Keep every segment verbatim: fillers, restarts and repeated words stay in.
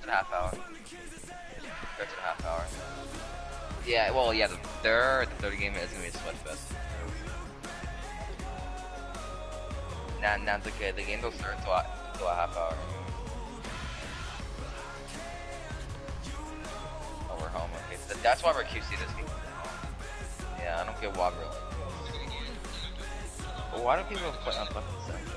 in a half hour. Starts in a half hour. Yeah, well, yeah, the third, the third game is gonna be a sweat fest. Nah, nah, it's okay. The game don't start until a, until a half hour. Oh, we're home. Okay, so that's why we're Q C this game. Yeah, I don't get why really. But why do people play on fucking Central?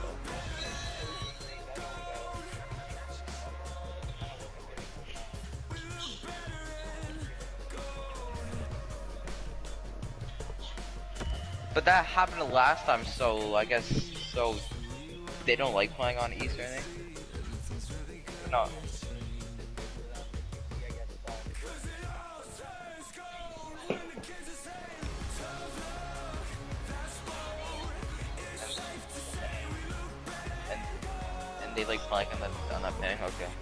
But that happened the last time, so I guess so they don't like playing on East or anything? No. And, and they like playing on that on that ping? Okay.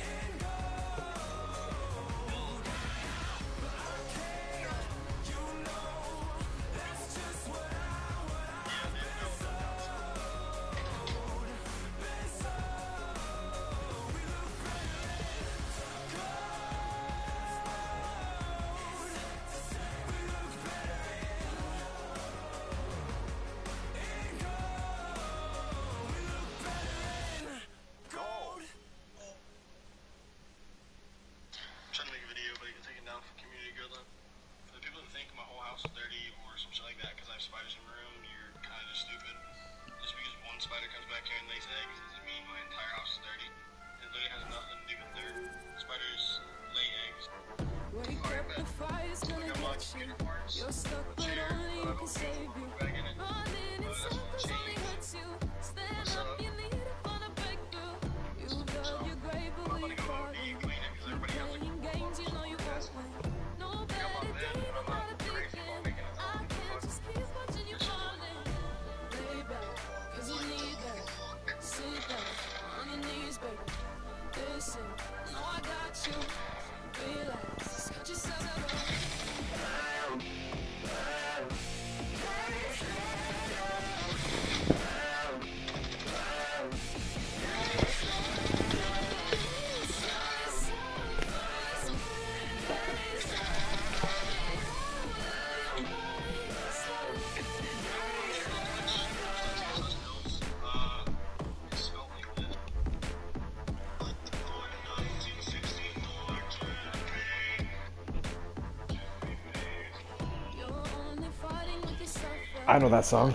I know that song.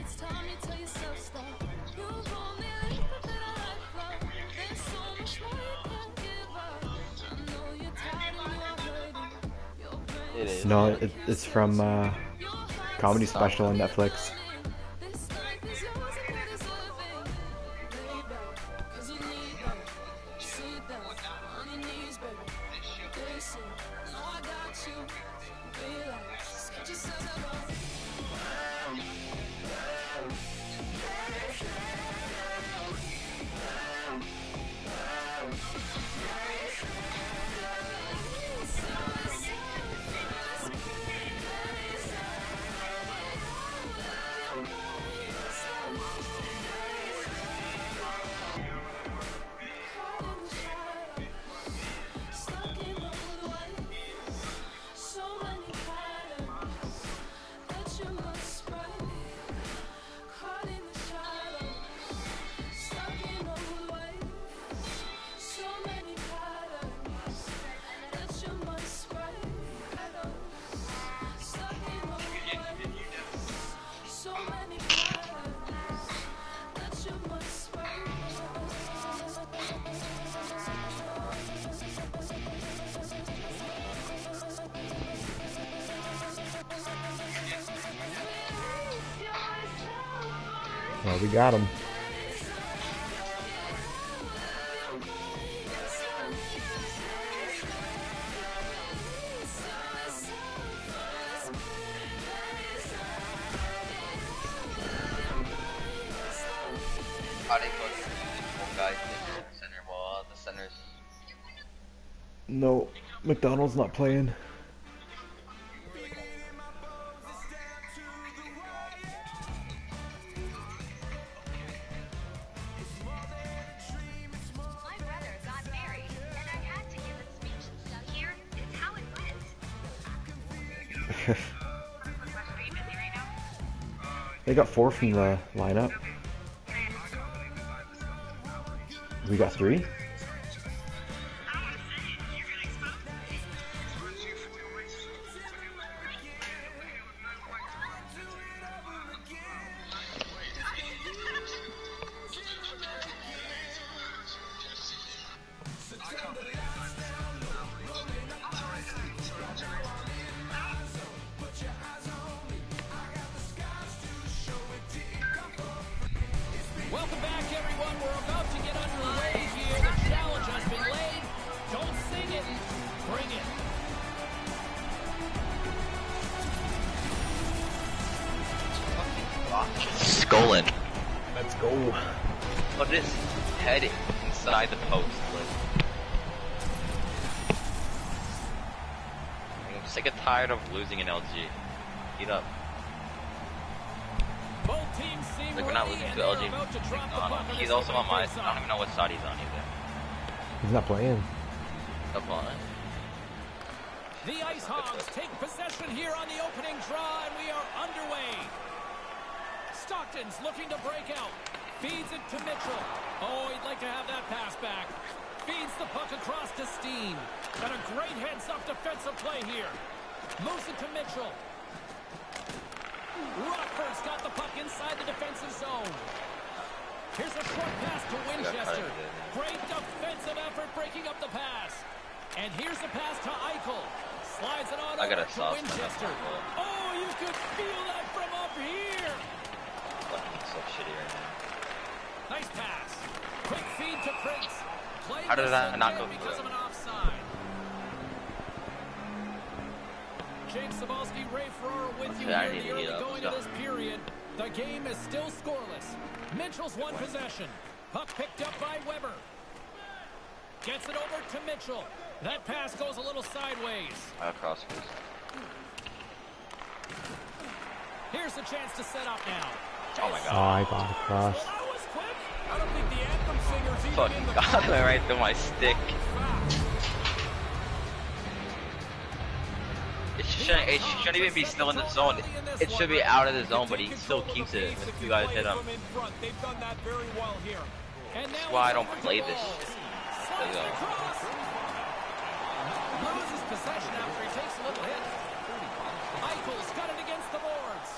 It is. No, it, it's from uh, comedy special on Netflix. Well, we got him. How do you put one guy in the center while the center's... No, McDonald's not playing. They got four from the lineup. We got three? Welcome back, everyone. We're about to get underway here. The challenge has been laid. Don't sing it, bring it. Skolin. Let's go. Put his head inside the post. Like. I'm sick and tired of losing in L G. Heat up. Both teams seem Like we're not losing to L G. No, no. He's also on my. I don't even know what side he's on either. He's not playing. Up on it. The Ice Hogs take possession here on the opening draw, and we are underway. Stockton's looking to break out. Feeds it to Mitchell. Oh, he'd like to have that pass back. Feeds the puck across to Steen. Got a great heads-up defensive play here. Moves it to Mitchell. Rockford's got the puck inside the defensive zone. Here's a short pass to Winchester. Great defensive effort breaking up the pass. And here's a pass to Eichel. Slides it on I got over a to sauce Winchester. Oh, you could feel that from up here. Fucking so shitty right now. Nice pass. Quick feed to Prince. Play How did that not go because through? of an offside. James Sabalski, Ray Ferraro with you Okay, I here need in the to early heat up. going Let's of this period. The game is still scoreless. Mitchell's one possession. Puck picked up by Weber. Gets it over to Mitchell. That pass goes a little sideways. Across, please. Here's a chance to set up now. Oh my Oh, god. I got across. Well, that was quick. I don't think the anthem singers even Fucking in the got me right through my stick. It shouldn't, it shouldn't even be still in the zone. It should be out of the zone, but he still keeps it when two guys hit him. They've done that very well here. And That's now why I it's don't over to play this Bowles. shit. Slides There you go. across. Loses possession after he takes a little hit. Eichel's got it against the boards.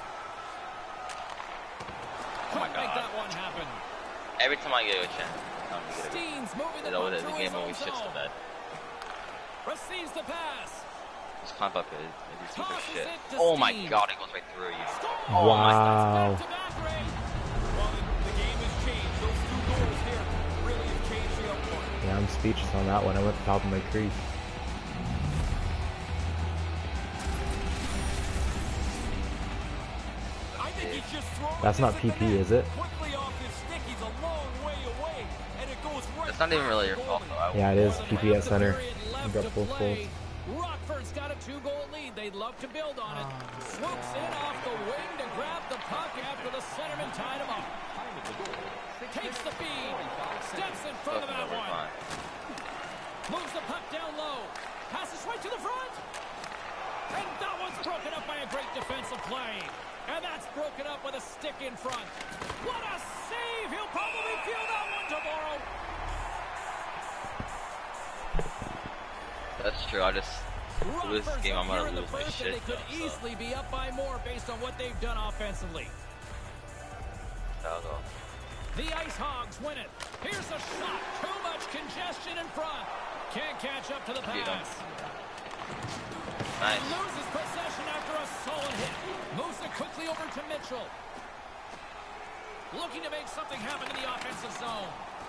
Oh my Couldn't make god. that one happen. Every time I get a chance, I'm gonna get a Steen's moving the It's over puck there. The through game his own always shits zone. to bed. Receives the pass. Just climb up it. Maybe two for Tosses shit. it to Oh my Steen. god, it goes right through you. Score! Oh my Wow. Back-to-back, Ray. Well, the game has changed. Those two goals here really have changed the outcome. Yeah, I'm speechless on that one. I went to the top of my crease. I think he's just throwing That's not this P at P, the net. is it? Quickly off his stick. He's a long way away, and it goes right It's not even past really the your fault, goalie. though. I Yeah, it is. More than P P half at the center. period left You got to both play. goals. Rockford's got a two-goal lead. They'd love to build on it. Swoops in off the wing to grab the puck after the centerman tied him up. Takes the feed. Steps in front of that We're one. fine. Moves the puck down low. Passes right to the front. And that one's broken up by a great defensive play. And that's broken up with a stick in front. What a save! He'll probably feel that one tomorrow. That's true. I just lose this Rockford's game. up I'm gonna here in the lose my first, and shit. they could though, so. easily be up by more based on what they've done offensively. That'll go. The Ice Hogs win it. Here's a shot. Too much congestion in front. Can't catch up to the Beat 'em. pass. Nice. Loses possession after a solid hit. Moves it quickly over to Mitchell. Looking to make something happen in the offensive zone.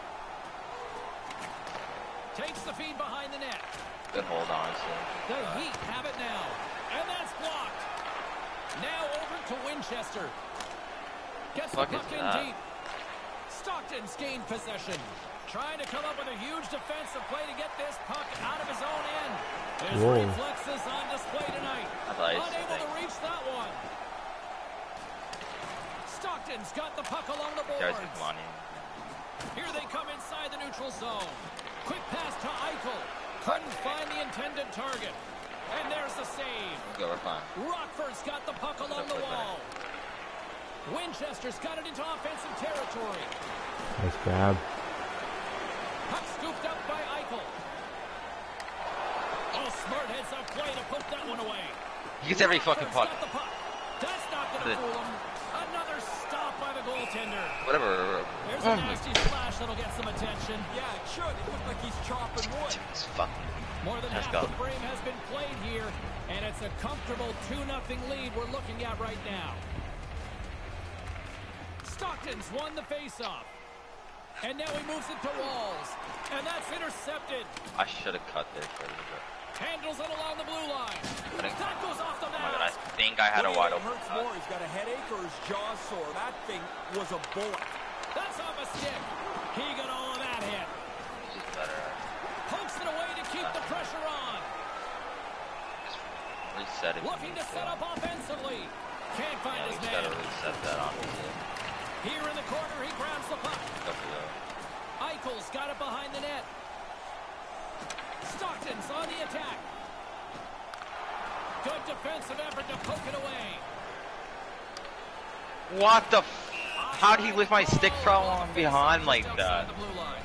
Takes the feed behind the net. Good hold, honestly. The Heat have it now. And that's blocked. Now over to Winchester. Gets the Fuck puck is in that? deep. Stockton's gained possession. Trying to come up with a huge defensive play to get this puck out of his own end. His Whoa. reflexes on display tonight. I thought he was Unable to thinking. reach that one. Stockton's got the puck along the Guys, boards. come on in. Here they come inside the neutral zone. Quick pass to Eichel. Couldn't find the intended target. And there's the save. Go, we're fine. Rockford's got the puck along the wall. Winchester's got it into offensive territory. Nice grab. Puck scooped up by Eichel. Oh, smart heads up play to put that one away. He gets every fucking puck. Got the puck. That's not going to fool him. Another stop by the goaltender. Whatever. There's a nasty splash that'll get some attention. Yeah, it should. It looks like he's chopping wood. It's fucking. More than Let's half go. the frame has been played here, and it's a comfortable two nothing lead we're looking at right now. Stockton's won the faceoff. And now he moves it to Walls. And that's intercepted. I should have cut there for a little bit. Handles it along the blue line. I think, That goes off the oh my God, I mask. think I had a wide open hurts cut. more, he's got a headache or his jaw's sore. That thing was a bullet. That's off a stick. He got all of that hit. This is better. Pokes it away to keep the pressure on. Just reset it. Looking to set up offensively. Can't find Yeah, we his just man. gotta reset that honestly. Here in the corner, he grabs the puck. Go for that. Eichel's got it behind the net. Stockton's on the attack. Good defensive effort to poke it away. What the f- How'd he lift my stick from behind like that? The blue line.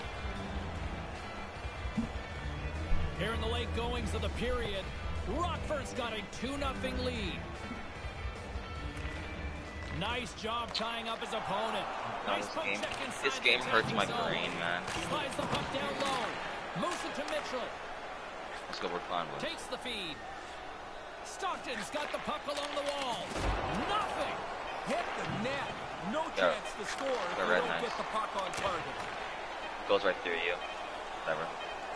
Here in the late goings of the period, Rockford's got a two nothing lead. Nice job tying up his opponent. No, Nice this poke game, check inside this the game hurts attacking my zone. brain, man. Slides the puck down low. Moves it to Mitchell. Let's go, we're fine with it. Takes the feed. Stockton's got the puck along the wall. Nothing. Hit the net. No Yeah. chance to score if They're you red don't nice. get the puck on target. Goes right through you. Whatever.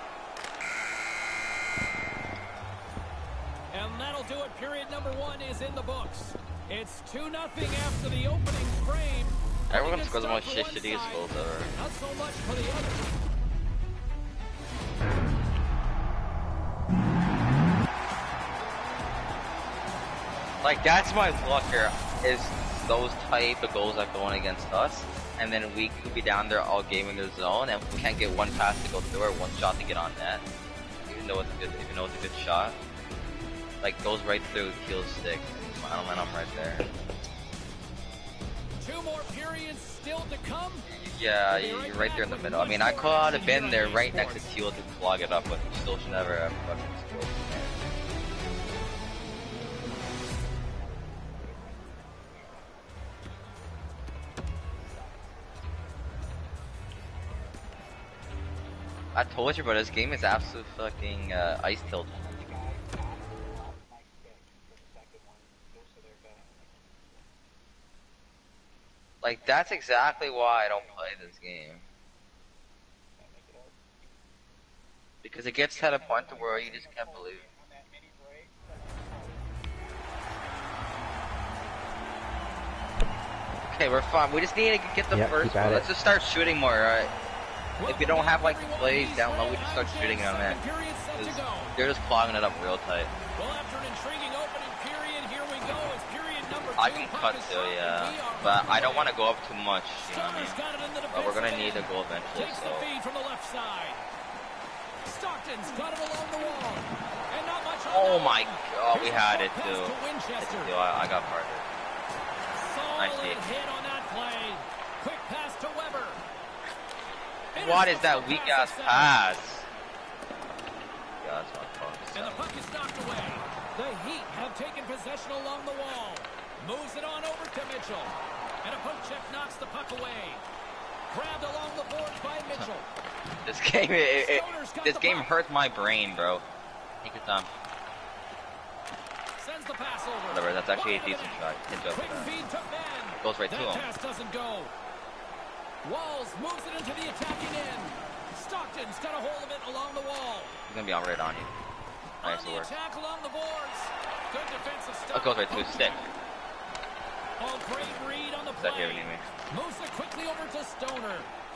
And that'll do it. Period number one is in the books. It's two nothing after the opening frame. Everyone Good scores the start most for shit one shitty side, goals ever. Not so much for the other. Like, that's my luck here, is those type of goals that go in against us, and then we could be down there all game in the zone, and we can't get one pass to go through or one shot to get on net, even though it's a good, even though it's a good shot. Like, goes right through Keel's stick. I don't mind, I'm right there. Two more periods still to come. Yeah, you're right there in the middle. I mean, I could have been there right next to Keel to clog it up, but still should never have fucking scored. I told you, bro, this game is absolute fucking uh, ice tilt. Like, that's exactly why I don't play this game. Because it gets to the point to where you just can't believe it. Okay, we're fine. We just need to get the Yep, first keep at one. it. Let's just start shooting more, alright? If we don't have, like, plays down low, we just start shooting on that. They're just clogging it up real tight. Well, after an intriguing opening period, here we go. It's period number two. I can cut too, yeah. But I don't want to go up too much, you know what I mean? Got it in the But we're gonna defensive need a end. goal eventually, Takes so. the feed from the left side. Stockton's got it along the wall. And not much on Oh that my one. god, we Here's a had short it pass too. to Winchester. Yo, I, I got part of it. Nice Solid hit. hit on that play. Quick pass to Weber. What is that Intercepts the weak ass aside. pass? Yeah, that's my fault. And the puck is knocked away. The Heat have taken possession along the wall. Moves it on over to Mitchell. And a poke check knocks the puck away. Grabbed along the boards by Mitchell. This game, it, it, this game hurts my brain, bro. Take your time. Sends the pass over. Whatever, that's actually a decent shot. Hit up Quick that. feed to Ben. Goes right to That him. pass doesn't go. Walls moves it into the attacking end. Stockton's got a hold of it along the wall. He's gonna be all right on you. On Nice the work. attack along the boards. Good defensive stop. That goes right to his stick. Oh, great read on the Is that play. hitting me? Moves it quickly over to Stoner.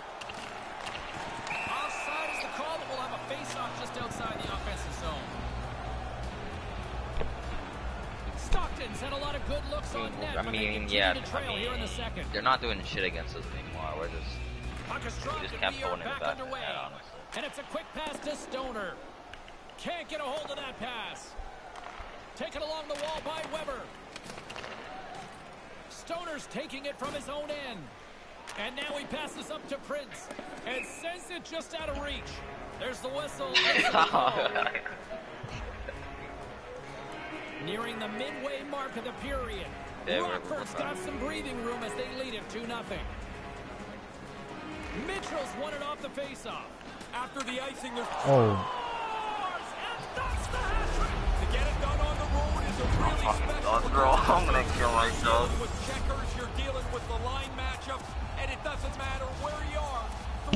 Offside is the call, but we'll have a face-off just outside the offensive zone. Stockton's had a lot of good looks on net, I but they mean, continue yeah, to trail I here in the mean, second. they're not doing shit against us anymore. We're just, Puck is dropped we just and kept we are going in the back back of the underway. net, honestly. And it's a quick pass to Stoner. Can't get a hold of that pass. Taken along the wall by Weber. Stoner's taking it from his own end. And now he passes up to Prince. And sends it just out of reach. There's the whistle. Nearing the midway mark of the period. Yeah, Rockford's got some breathing room as they lead it two nothing. Mitchell's won it off the faceoff. After the icing, there's... Oh. To get it done on the road is a really special... Bro, I'm gonna kill myself. With checkers, you're dealing with the line matchups, and it doesn't matter where you are.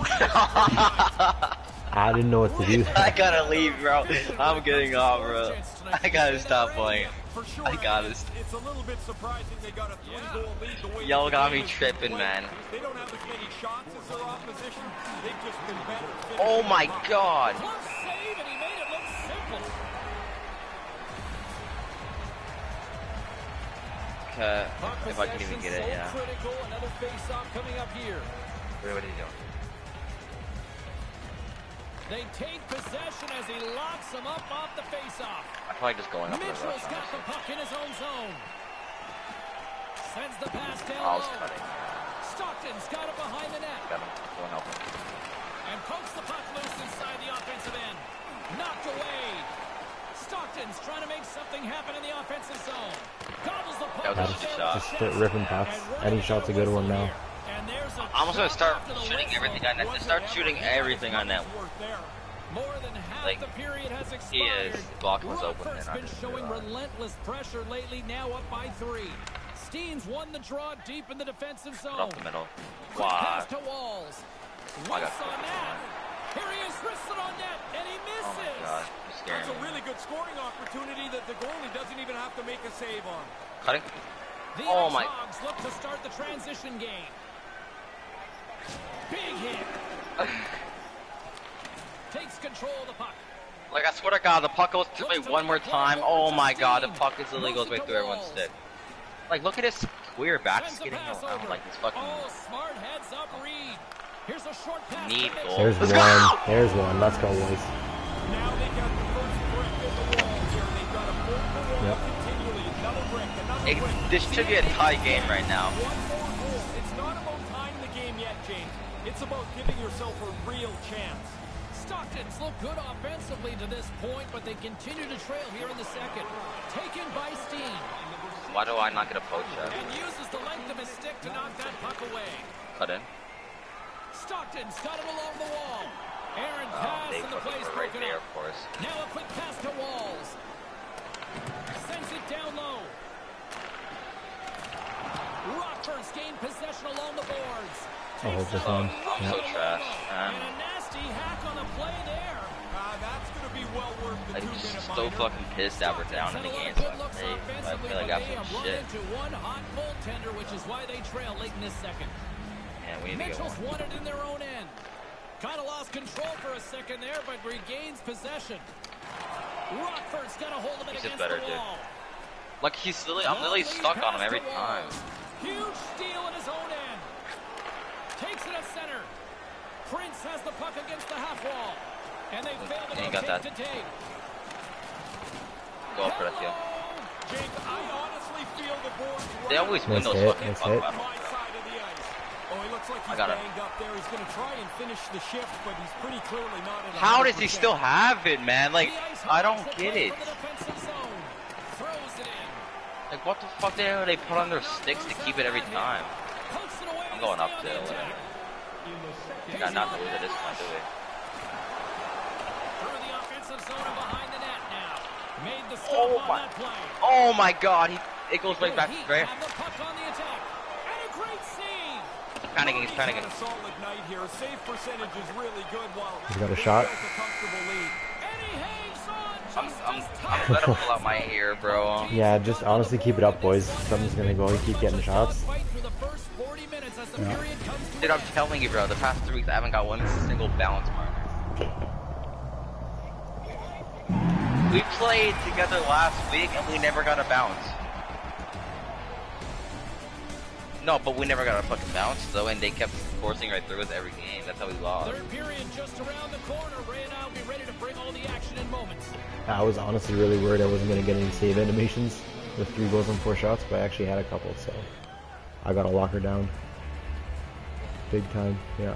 I didn't know what to do. I gotta leave, bro. I'm getting off, bro. I gotta stop playing. I gotta. It's a little bit surprising they got a three-goal lead the way Y'all got me tripping, man. They don't have as many shots as their opposition. They've just been better. Oh my god. Close save, and he made it look simple. Uh, if I can even get it, so yeah. Critical. Another face-off coming up here. Wait, what are you doing? They take possession as he locks him up off the face-off. I'm probably just going up the Mitchell's rush, got the puck in his own zone. Sends the pass down I was low. cutting. Stockton's got it behind the net. Got him. Going up. And pokes the puck loose inside the offensive end. Knocked away. Stockton's trying to make something happen in the offensive zone. Gobbles the puck. That was a shot. Just start ripping pucks. Any shot's a good one now. I'm just gonna start shooting everything on net. Just start shooting everything on net. More than half Like, the period has expired. he is. Block was open. Rockford's And I been didn't showing realize. relentless pressure lately, now up by three. Steen's won the draw deep in the defensive zone. Up the middle. Quick pass Wow. to Walls. Oh, I got Whiffs on that. Here he is, wristed on net, and he Oh misses. my god. You're scaring That's a me. really good scoring opportunity that the goalie doesn't even have to make a save on. Cutting. The Oh Ice my- Hogs look to start the transition game. Big hit. Takes control of the puck. Like, I swear to god, the puck goes through me one more time. Oh my god, the puck is literally goes right through everyone's stick. Like, look at his square back Sends the skating pass around over. like this fucking... Oh, smart heads up Reed. Here's a short pass. Need to Mitchell. goal. There's Let's one. go! There's one. Let's go, boys. Now they got the first brick in the wall here. They've got a fourth goal Yep. continually. Another brick, another It, brick. this should be a tie game right now. One more goal. It's not about tying the game yet, James. It's about giving yourself a real chance. Stockton's look good offensively to this point, but they continue to trail here in the second. Taken by Steen. Why do I not get a poach shot? And uses the length of his stick to knock that puck away. Cut in. Stockton's got it along the wall. Aaron Oh, pass they and the fucking play's were right broken there, up. of course. Now a quick pass to Walls. Sends it down low. Rockford's gained possession along the boards. I'll hold this on. Right Yeah. So to the trash, logo. man. And a nasty hack on the play there. Uh, that's going to be well worth the I'm two-minute just so minor. fucking pissed that we're down in the game. So I play, I play like absolute shit. Into one hot goaltender, which is why they trail late in this second. And we need to get Mitchell's one. won it in their own end. Kind of lost control for a second there, but regains possession. Rockford's got a hold of it He's just against better, the dude. wall. Like, he's literally, I'm literally stuck on him every time. Huge steal in his own end. Takes it at center. Prince has the puck against the half wall. And they fail to Yeah, you go got take that. to take. Go up for that deal. Jake, I honestly feel the boards They always win Nice those hit, fucking nice puck hit. battles. my side of the ice. Oh, he looks like I he's got it. banged up there. He's going to try and finish the shift, but he's pretty clearly not in How does he one hundred percent. still have it, man? Like, The Ice I don't Hogs will get play it. from the defensive zone. Throws it in. Like, what the fuck the hell do they put on their sticks to keep it every time? Pokes it away I'm to going stay up on to the it. attack. You got not to lose at this point, do we? Through the offensive zone and behind the net now. Made the stop Oh on my- that play. Oh my god, he, it goes right The back Heat right. have the puck on the attack. And a great save. Panicking, he's He's had panicking. a solid night here. His save percentage is really good while He's got a they shot. built a comfortable lead. And he hangs on I'm, just I'm, as I'm tight. gonna pull out my ear, bro. Yeah, just honestly keep it up, boys. Something's gonna go. You keep getting shots. Fight through the first forty minutes as the Yeah. period comes to Dude, an I'm end. telling you, bro, the past three weeks I haven't got one single balance marker. We played together last week and we never got a bounce. No, but we never got a fucking bounce though, and they kept forcing right through us every game. That's how we lost. Third period just around the corner. Ray and I will be ready to bring all the action in moments. I was honestly really worried I wasn't going to get any save animations with three goals and four shots, but I actually had a couple, so I got to lock her down. Big time, yeah.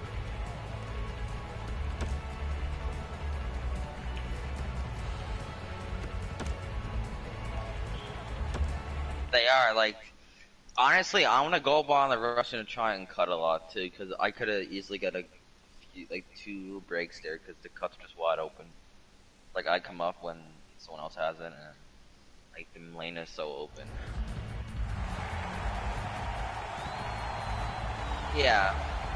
They are, like, honestly, I want to go up on the rush and try and cut a lot, too, because I could have easily got a, like, two breaks there, because the cuts are just wide open. Like, I come up when someone else has it, and, like, the lane is so open. Yeah.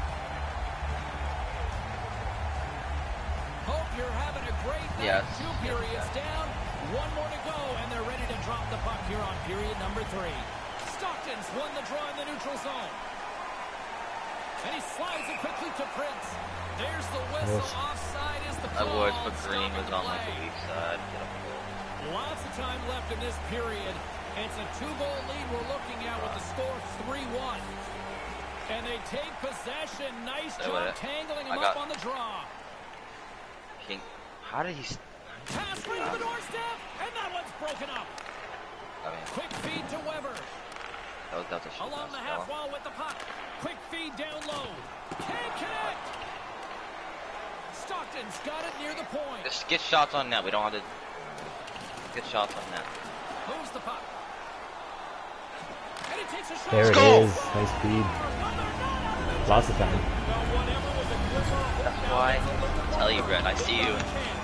Hope you're having a great night. Yes. Two periods down, one more to go, and they're ready to drop the puck here on period number three. Stockton's won the draw in the neutral zone. And he slides it quickly to Prince. There's the whistle. Yes. Offside is the I call. would, but Green was on, like, the weak side. Get him a goal. Lots of time left in this period. It's a two-goal lead we're looking at with the score three one. And they take possession. Nice Stay job with it. tangling him I up got- on the draw. King, how did he? St Pass right to the doorstep, and that one's broken up. I mean, Quick feed to Weber. that was, that was a shit Along the pass, half fella. wall with the puck. Quick feed down low. Can't connect. Stockton's got it near the point. Just get shots on net. We don't have to get shots on net. Moves the puck. And he takes a shot. There it go! is. Nice speed. Lots of time. That's why I tell you, Brett. I see you.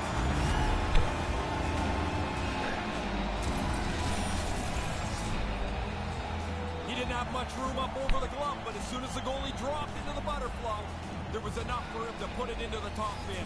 He didn't have much room up over the glove, but as soon as the goalie dropped into the butterfly, there was enough for him to put it into the top bin.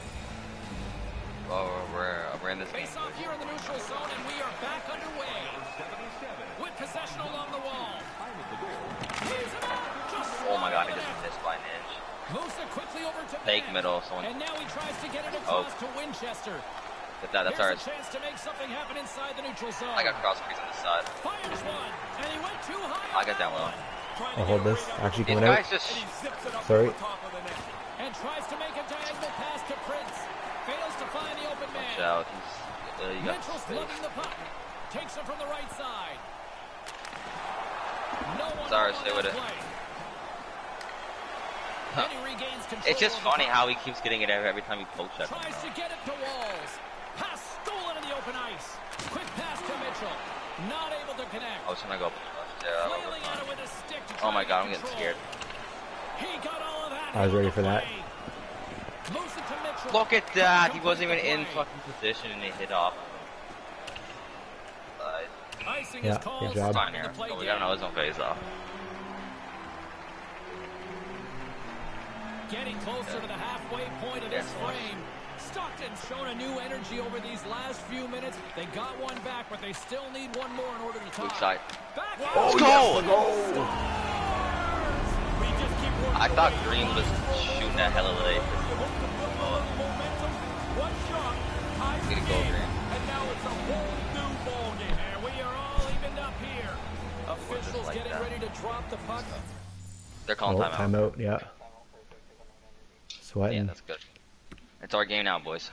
Oh, we're, we're in this game. Face off here in the neutral zone, and we are back underway. With possession along the wall. He's about just Oh my god, he wide just of the net. missed by an inch. Moves it quickly over to Fake Beck. middle, someone. And now he tries to get it Oh. across to Winchester. Get that, that's Here's ours. a chance to make something happen inside the neutral zone. I got cross crease on the side. Fires one, and he went too high. I on got that down low. one. I'll hold this. Actually These coming out. guys just. And he zips it up Sorry. to the top of the net. And tries to make a diagonal pass to Prince. Fails to find the open man. Watch out. He's. Uh, you got Mitchell's space. lugging the puck. Takes it from the right side. No one Sorry, on stay that with it. play. Huh. And he regains control It's just of the funny puck. how he keeps getting it every, every time he poke checks. Tries to get it to Walls. Pass stolen in the open ice. Quick pass to Mitchell. Not able to connect. I was trying to go up the left there. I Flailing was at it fine. with his stick to Oh try my to god, get I'm getting control. scared. He got all of that. I was ready for that. Play. Moves it to Mitchell. Look at that. He wasn't even Complete in the play. fucking position and he hit off. Uh, Icing Yeah, is called. good job. fine Stopping here. the play But we down. gotta know his own face off. Getting closer to the halfway point of this frame. Stockton's shown a new energy over these last few minutes. They got one back, but they still need one more in order to tie. Weak side. Back Let's in. go! We just keep working I thought away. Green was shooting that hella late. You hope to build on the momentum. One shot, ties the Get a goal, game, Green. and now it's a whole new ball game. And we are all evened up here. Officials like getting that. ready to drop the puck. They're calling Oh, timeout. timeout, yeah. Yeah, Sweating. that's good. It's our game now, boys.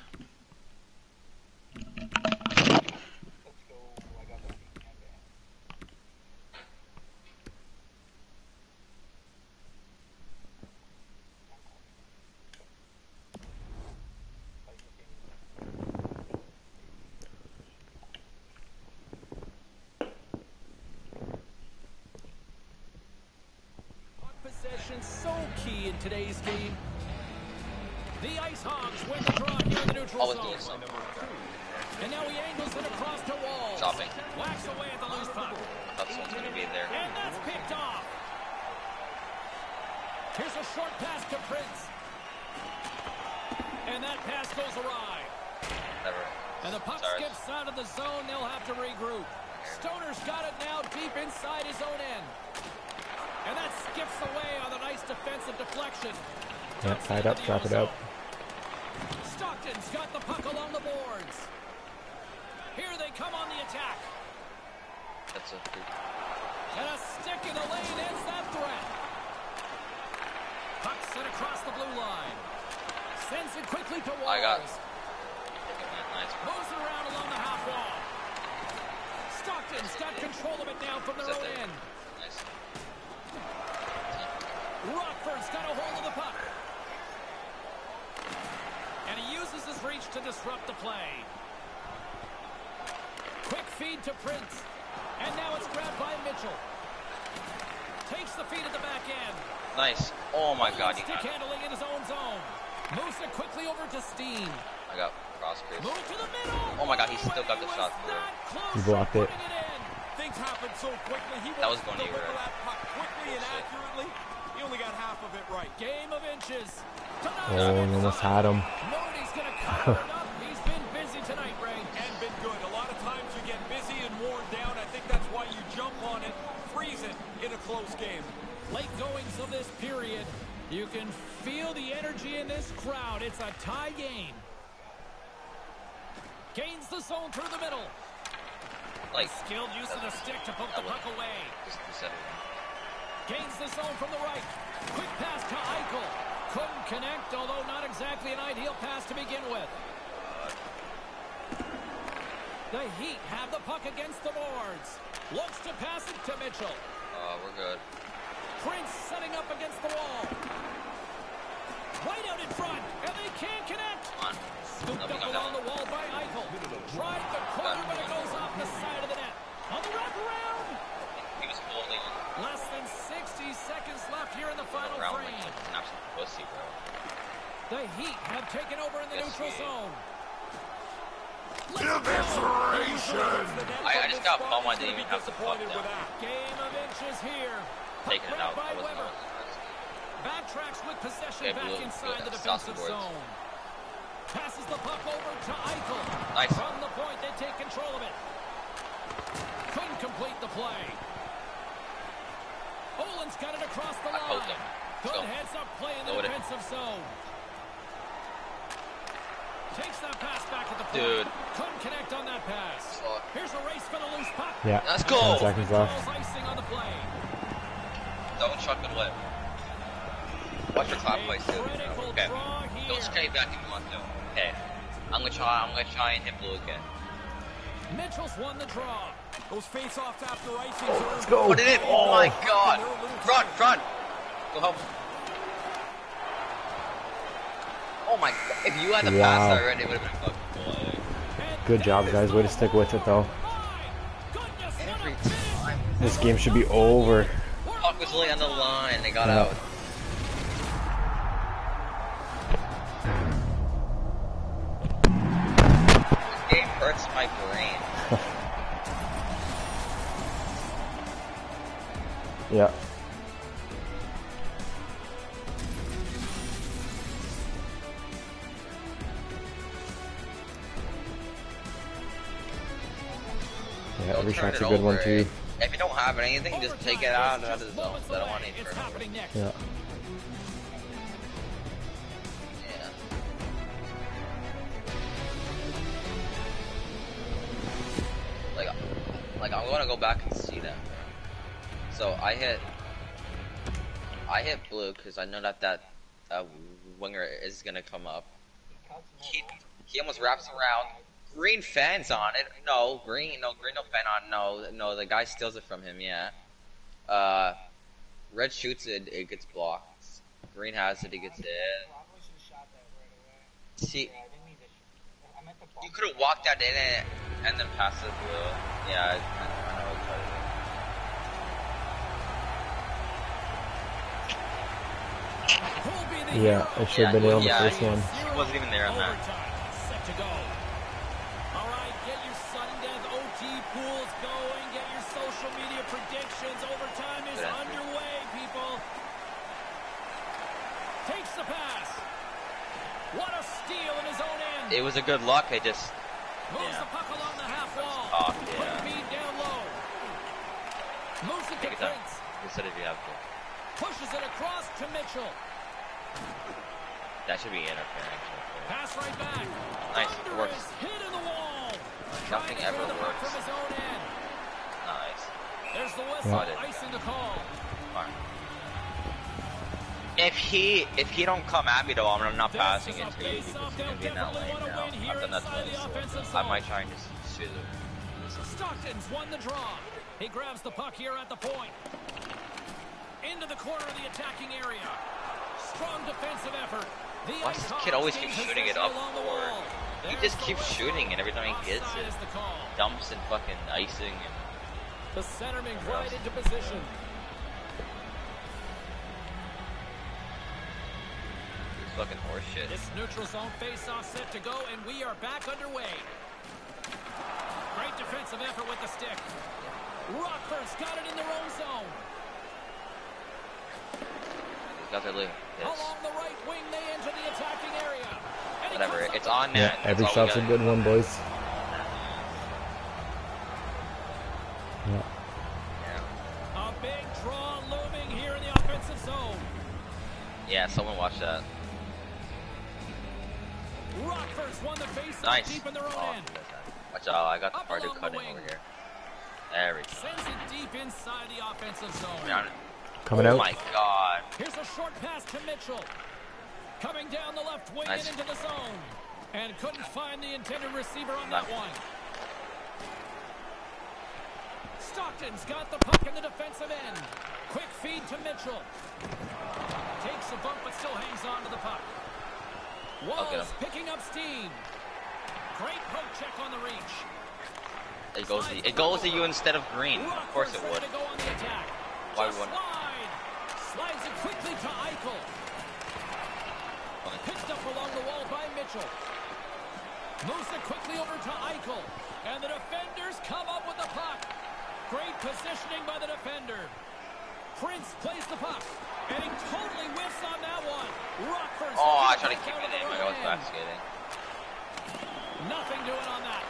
Puck possession so key in today's game. The Ice Hogs win the draw here in the neutral Always zone. doing something. And now he angles it across to Walls. Chopping. Whacks away at the loose puck. I thought someone's gonna be there. And that's picked off. Here's a short pass to Prince. And that pass goes awry. Never. And the puck Sorry. skips out of the zone. They'll have to regroup. Stoner's got it now deep inside his own end. And that skips away on a nice defensive deflection. Yeah, tied up, drop it out. Stockton's got the puck along the boards. Here they come on the attack. That's a good. And a stick in the lane ends that threat. Puck sent across the blue line. Sends it quickly to Walls. I got- Nice. Moves it around along the half wall. Stockton's got control of it now from their own end. Nice. Rockford's got a hold of the puck. And he uses his reach to disrupt the play. Quick feed to Prince. And now it's grabbed by Mitchell. Takes the feed at the back end. Nice. Oh my god, you Stick got it. handling in his own zone. Moves it quickly over to Steen. I got cross crease. Move to the middle. Oh my god, he still got the shot through. He blocked it. Things happen so quickly. He That was wants going to to you, deliver right? that puck quickly and accurately. He only got half of it right. Game of inches. Oh, he almost had him. Nobody's going to cover it up. He's been busy tonight, Ray. And been good. A lot of times you get busy and worn down. I think that's why you jump on it, freeze it in a close game. Late goings of this period. You can feel the energy in this crowd. It's a tie game. Gains the zone through the middle. Like, Skilled use of the stick to poke the puck away. just the center. Gains the zone from the right. Quick pass to Eichel. Couldn't connect, although not exactly an ideal pass to begin with. The Heat have the puck against the boards. Looks to pass it to Mitchell. Oh, we're good. Prince setting up against the wall. Right out in front, and they can't connect. Come on. Scooped Nothing up on along that the wall by Eichel. Tried the corner, but it goes off the side of the net. On the wraparound. He was holding Less than sixty seconds left here in the final around frame. like an absolute pussy, bro. The Heat have taken over in the Yes, neutral he- zone. I, I just got bummed I didn't even have the puck Disappointed with down. that. Game of inches here. Puck Taking it out. grabbed by I wasn't Weber. honest. Backtracks with possession Okay, back blue- inside blue- the Sauce defensive boards. zone. Passes the puck over to Eichel. Nice. From the point, they take control of it. Couldn't complete the play. Olin's got it across the I line. poked him. Let's Good go. heads-up play in the Load it. defensive zone. Takes that pass back at the point. Dude. Couldn't connect on that pass. Fuck. Here's a race for the loose puck. Yeah. Let's ten go. seconds left. Calls icing on the play. Don't chuck and whip. Watch your top A place too. critical Okay. draw Go here. straight back if you want to. Okay. I'm gonna try. I'm gonna try and hit blue again. Mitchell's won the draw. Those face-offs after icing. Let's go. Put it in. Oh my god. Front, front. Go help. Oh my god. If you had the Wow. pass already, it would have been fucking play. Good job, guys. Way to stick with it, though. Goodness, what a Every finish. time. This game should be over. Puck was really on the line. They got Yeah. out. This game hurts my brain. Yeah. Yeah, Don't every turn shot's it a good one, over. too. If you don't have anything, just take it out and out of the zone. Moments I don't away. want any It's turnover. happening next. Yeah. Yeah. Like, like I'm gonna go back and see them. So I hit, I hit blue because I know that that uh, winger is gonna come up. He he almost wraps around. Green fans on it. No green. No green. No fan on. No no. The guy steals it from him. Yeah. Uh, red shoots it. It gets blocked. Green has it. He gets it. See, you could have walked that in and, and then passed it blue. Yeah, I, I know what Who'll be the Yeah, hero? it should have been in on the yeah, first one. He wasn't even there on that. Overtime set to go. All right, get your sudden death O T pools going. Get your social media predictions. Overtime is Good entry. underway, people. Takes the pass. What a steal in his own end. It was a good luck. I just Moves yeah. the puck along the half wall. Oh, Quick yeah. feed down low. Moves it to take it down. Prince. Instead if you have to. Pushes it across to Mitchell. That should be interference. Pass right back. Nice, it Under works. his hit in the wall. Nothing Trying to ever clear the puck works. from his own end. Nice. There's the whistle. Yeah. Icing the call. Fine. If he if he don't come at me though, I'm not passing it to you because he's gonna be in that lane now. I've done that twice. So I might try and just shoot it. Stockton's won the draw. He grabs the puck here at the point. Into the corner of the attacking area. Strong defensive effort. The Why does this kid always keep shooting it up forward? He just keeps shooting it every time he gets it. Dumps and fucking icing and... The centerman right into position. It's fucking horseshit. This neutral zone face-off set to go, and we are back underway. Great defensive effort with the stick. Rockford's got it in their own zone. These guys are living. Yes. Along the right wing, they enter the attacking area. Whatever, it's on net. Yeah, every shot's a good one, boys. Yeah. Yeah. A big draw looming here in the offensive zone. Yeah, someone watch that. Rockford's won the face Nice. deep in their own Oh, end. watch out, I got the Up part of along the cutting wing. over here. There we go. Sends it deep inside the offensive zone. Down. Coming oh out. my god. Here's a short pass to Mitchell. Coming down the left wing Nice. and into the zone. And couldn't find the intended receiver on that Nice. one. Stockton's got the puck in the defensive end. Quick feed to Mitchell. Takes a bump but still hangs on to the puck. I'll get Walls him. picking up steam. Great poke check on the reach. It goes to, it goes to you instead of green. Of course it Rockford's would. ready to go on the attack. Why Just wouldn't? slide. Slides it quickly to Eichel. Picked up along the wall by Mitchell. Moves it quickly over to Eichel. And the defenders come up with the puck. Great positioning by the defender. Prince plays the puck. And he totally whiffs on that one. Rockford's Oh, I looking tried to keep back it out in, of but the I was right back end. skating. Nothing doing on that.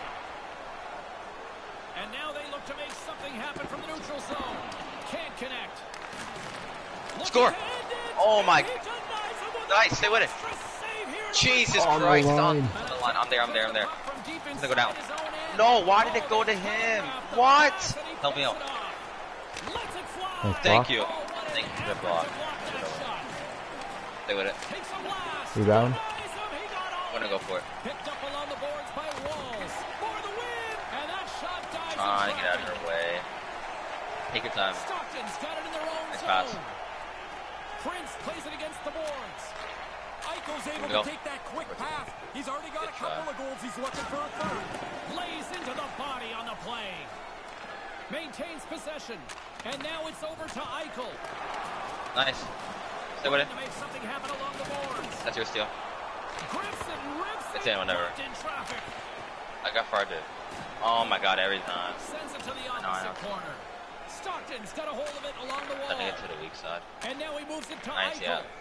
And now they look to make something happen from the neutral zone. Can't connect. Looking Score. to end it. Oh my. He denies it with Nice, a stay with it. extra save here in the Jesus On the Christ, it's on, line. on the line. I'm there, I'm there, I'm there. From deep I'm inside gonna go down. his own end. No, why did it go to him? What? Help me out. Lets it fly. Nice Thank block. you. Oh, what an Thank you for the effort block. to block that shot. Stay with it. Takes a blast. Rebound. Denies him. He got all I'm gonna of go it. for it. Picked up along the boards by Walls for the win. And that shot dies in Trying to get out of traffic. her way. Take your time. Stockton's got it in their own Nice zone. pass. Prince plays it against the boards. Eichel's able Go. to take that quick pass. He's already got a Good couple try. of goals. He's looking for a third. Lays into the body on the play. Maintains possession. And now it's over to Eichel. Nice. Stay with it. To make something happen along the boards. That's your steal. Grips and rips It's it. in, whatever. Blocked in traffic. I got far, dude. Oh my god, every time. Sends it to the I know, I opposite know. corner. Stockton's got a hold of it along the wall. Let me get to the weak side. And now he moves it to Nice, Eichel. yeah.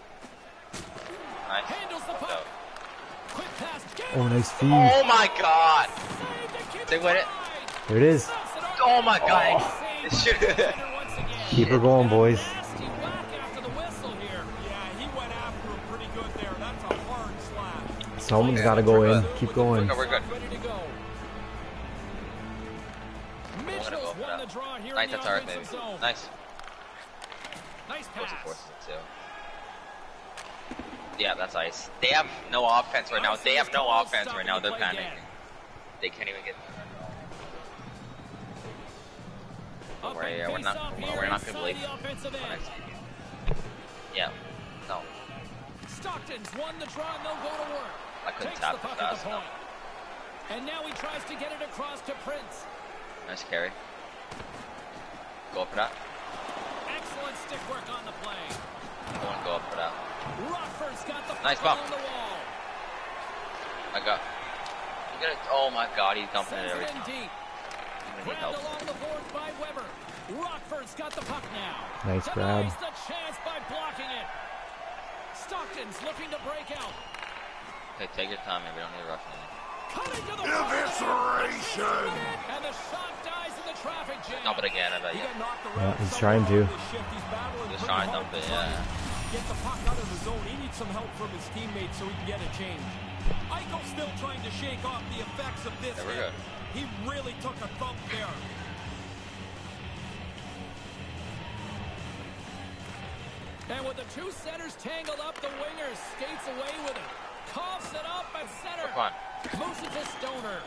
Nice. Handles the Fucked puck. up. Quick pass. Oh, nice feed. Oh my god! Saved to keep Stay it with it. wide. There it is. Snaps it up. Oh my god! Saved This by the shit. defender once again. Keep her going, boys. Nasty whack after the whistle here. Yeah, he went after him pretty good there. That's a hard slash. Someone's got to go in. Keep going. No, we're good. Ready to go. Mitchell's go for won that. the draw here Nice, in the that's alright, baby. offensive zone. Nice. Nice Forces pass. forces it too. Yeah, that's ice. They have no offense right now. They have no offense right now. They're panicking. They can't even get. Don't worry, yeah, we're not. We're not gonna believe. Yeah. No. Stockton's won the draw and they'll go to work. I couldn't Takes tap the it puck at fast the enough. point. And now he tries to get it across to Prince. Nice carry. Go up for that. Excellent stick work on the play. I want to go up for that. Rockford's got the puck Nice bump. on the wall. I got. You gotta, oh my god, he's dumping Sends it every it in time. deep. I'm gonna need Grabbed help. along the boards by Weber. Rockford's got the puck now. Nice grab. Denies the chance by blocking it. Stockton's looking to break out. Okay, take your time, man. We don't need to rush anything. Cutting to the Evisceration! And the shot dies in the traffic jam. Dump it again, I bet He you. got knocked Yeah, around he's somewhere trying to. on this shift. He's battling Just pretty trying to hard dump it, to try yeah. and Get the puck out of the zone. He needs some help from his teammates so he can get a change. Eichel still trying to shake off the effects of this Yeah, we're hit. good. He really took a thump there. And with the two centers tangled up, the winger skates away with it. Coughs it up at center. Come on. Moves it to Stoner.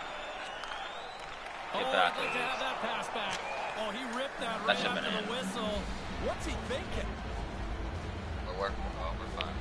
Get oh, back, I'd like to have that pass back. Oh, he ripped that right that after the whistle. What's he thinking? We're working. Oh, we're fine.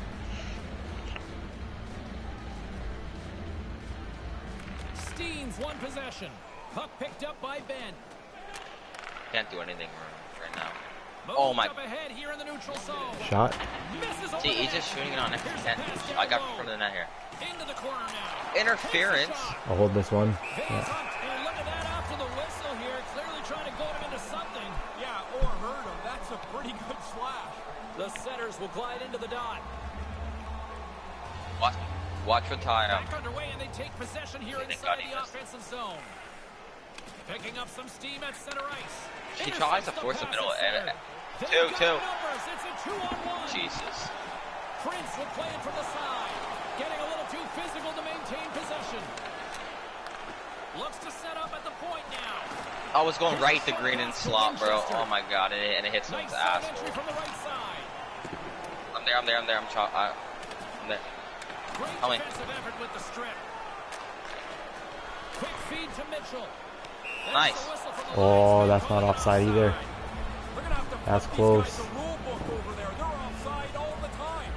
Steens, one possession. Puck picked up by Ben. Can't do anything right now. Moved Oh my. up ahead here in the neutral zone. Shot. Misses over See, the he's net. just shooting it on next Here's the ten. pass down I got low. from the net here. Into the corner now. Interference. I'll hold this one. Hands Yeah. up, and look at that after the whistle here. Clearly trying to goad him into something. Yeah, or hurt him. That's a pretty good slash. The setters will glide into the dot. Watch, watch for tie out. Back underway, and they take possession here Thank inside God he the missed. offensive zone. Picking up some steam at center ice. She tries to Intercepts the force the pass middle at and center. They've two, got two. numbers. It's a two-on-one. Jesus. Prince will play it from the side. Getting a little too physical to maintain possession. Looks to set up at the point now. I was going right to green and slot, bro. Oh my god, and it, and it hit someone's Nice side asshole. entry from the right side. I'm there, I'm there, I'm there, I'm, cho- I, I'm there. Great How many? defensive effort with the strip. Quick feed to Mitchell. There's Nice. the whistle from the Oh, linesman. that's not Called offside either. We're gonna have to That's put these close. guys a rule book over there. They're offside all the time.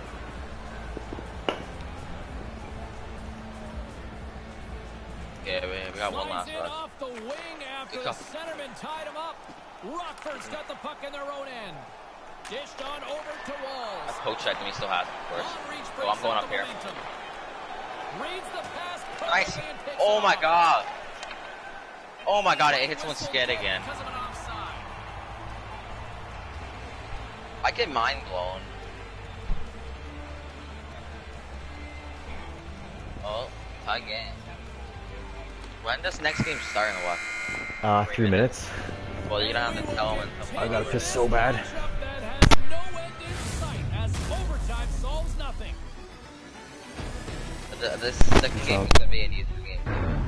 Yeah, we, we got one Slides last in rush. off the wing after Good the call. centerman tied him up. Rockford's got the puck in their own end. Dished on over to Walls. I poke checked him, he still has it, of course. Long reach Oh, I'm breaks going up up the here. momentum. Reads the pass Nice. perfectly and picks Oh it my off. god. Oh my god, it hit someone's Whistle sked blown again. because of an offside. I get mind blown. Oh, tie game. When does next game start and what? Uh, three minutes. Well, you don't have to tell them until I gotta piss so bad. Matchup that has no end in sight as overtime solves nothing. The, this second game is gonna be an easy game.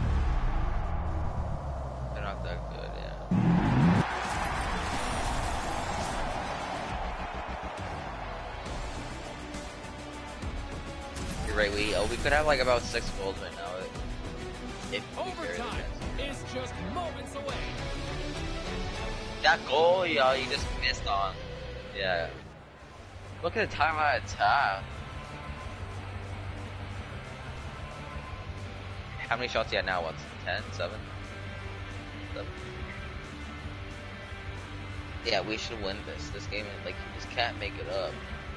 They're not that good, yeah. You're right, we oh, we could have like about six goals right now. If we carry the Overtime chance. is just moments away. That goal, yeah, you just missed on. Yeah. Look at the time I attack. How many shots you had now? What? ten? seven? seven? Yeah, we should win this. This game, like, you just can't make it up.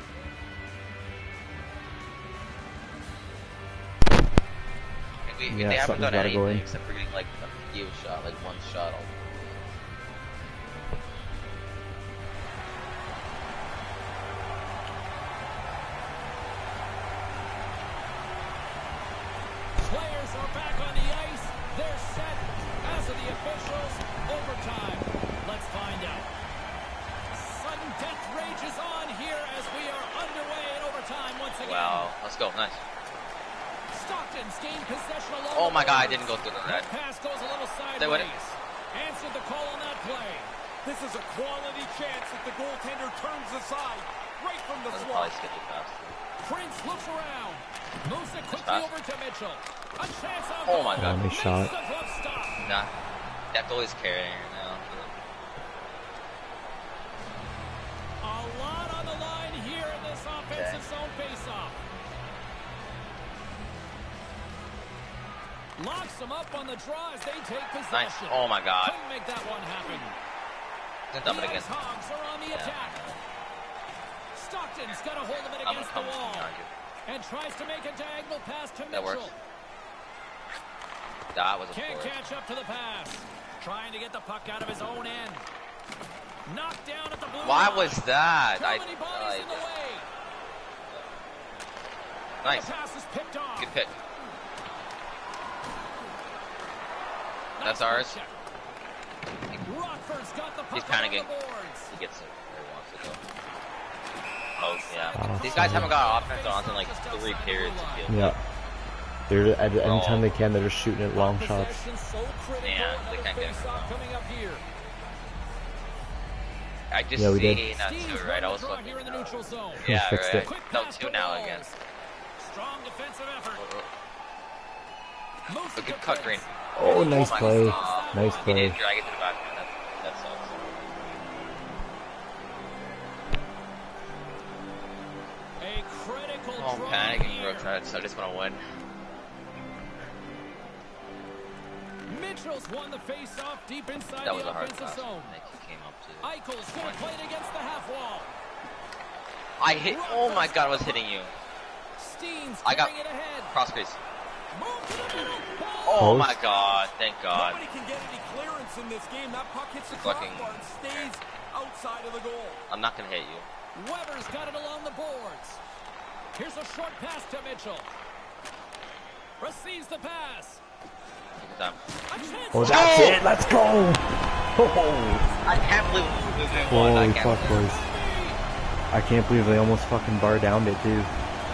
And we, Yeah, they haven't something's done gotta go anything in. except for getting, like, a few shot, like one shot all Players are back on the ice. They're set. As of the officials, overtime. Let's find out. Sudden death rages on here as we are underway in overtime once again. Wow, let's go, nice. Stockton's gained possession along Oh the my god, I boards. didn't go through the That net. pass goes a little They win sideways. it. Answered the call on that play. This is a quality chance if the goaltender turns aside right from the Let's slot. probably skip it fast. Prince looks around. Moves it quickly pass. over to Mitchell. A chance on Oh goal. my god. Oh, nice Makes shot. the glove stop. Nah, that goalie's carrying her now. A lot on the line here in this offensive zone faceoff. Locks them up on the draw as they take Nice. possession. Oh my god. Couldn't make that one happen. Gonna The dump it again. Ice Hogs are on the Yeah. attack. Stockton's got a hold of it I'm against gonna the come wall. behind you. And tries to make a diagonal pass to That Mitchell. works. That was a Can't force. catch up to the pass. Trying to get the puck out of his own end. Knocked down at the blue Why line. was that? Too I, many bodies in the I way. nice. The pass is picked off. Good pick. Nice That's ours. check. Rockford's got the puck He's on panicking. the boards. He gets it where he wants to go. Oh yeah. Oh, These guys haven't got offense on in like three periods. It feels Yeah. like. They're at any Oh. time they can, they're just shooting at long shots. Possession so critical. Yeah, they Another can't get it face-off wrong. coming up here. I just Yeah, we see did. not Steve's two, run right? I the was draw looking. here in the neutral zone. Yeah, fixed right. it. Quick No, pass two to now Walls. again. Strong defensive effort. Moves A it good to cut, Vince. Green. Oh, And he nice my play. stops that Nice one. He play. didn't drag it to the back, man. That, that sucks. A critical Oh, I'm draw panicking, here. bro. I just, I just want to win. Mitchell's won the face-off deep inside That was the a hard offensive pass. zone. Nick, he came up to. Eichel's going to play it against the half wall. I hit. Oh my God, I was hitting you. Steen's I got carrying it ahead. cross crease. Move to the middle. Oh Post. my God! Thank God. Nobody can get any clearance in this game. That puck hits the Fucking- crossbar and stays outside of the goal. I'm not gonna hit you. Weber's got it along the boards. Here's a short pass to Mitchell. Receives the pass. Take your time. A chance. Oh, that's Oh! it. Let's go. Oh, I can't believe we moved one. I holy can't fuck, believe boys. I can't believe they almost fucking bar downed it, too.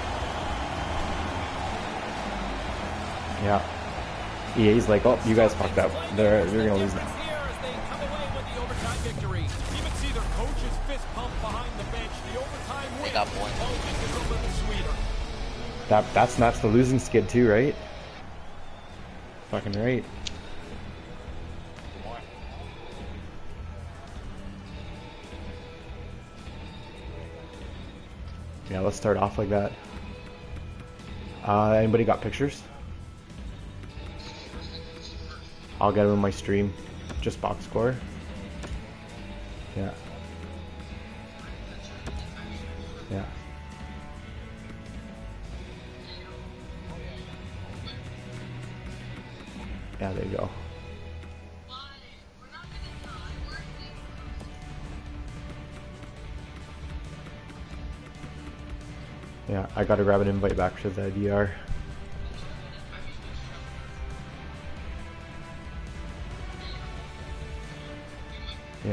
Yeah. E A's like, oh, you guys fucked up. They're, you're gonna lose now. Here as they come away with the overtime victory. Even see their coach's fist pump behind the bench. The overtime win. They got points. Always is a little sweeter. That that's that's the losing skid too, right? Fucking right. Yeah, let's start off like that. Uh, anybody got pictures? I'll get them in my stream. Just box score. Yeah. Yeah. Yeah, there you go. Yeah, I gotta grab an invite back to the D R. Yeah.